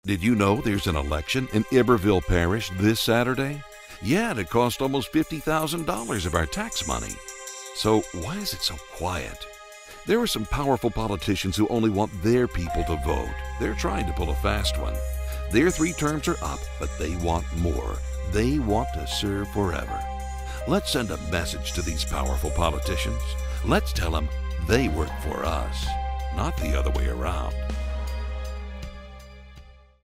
Did you know there's an election in Iberville Parish this Saturday? Yeah, it cost almost $50,000 of our tax money. So why is it so quiet? There are some powerful politicians who only want their people to vote. They're trying to pull a fast one. Their 3 terms are up, but they want more. They want to serve forever. Let's send a message to these powerful politicians. Let's tell them they work for us, not the other way around.